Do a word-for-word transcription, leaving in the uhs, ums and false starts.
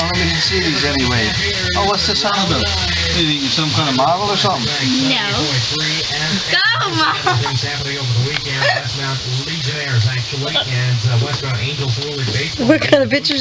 let me see these anyway. Oh, what's this on about? You think it's some kind of model or something? No. Go, Mom! What kind of pictures?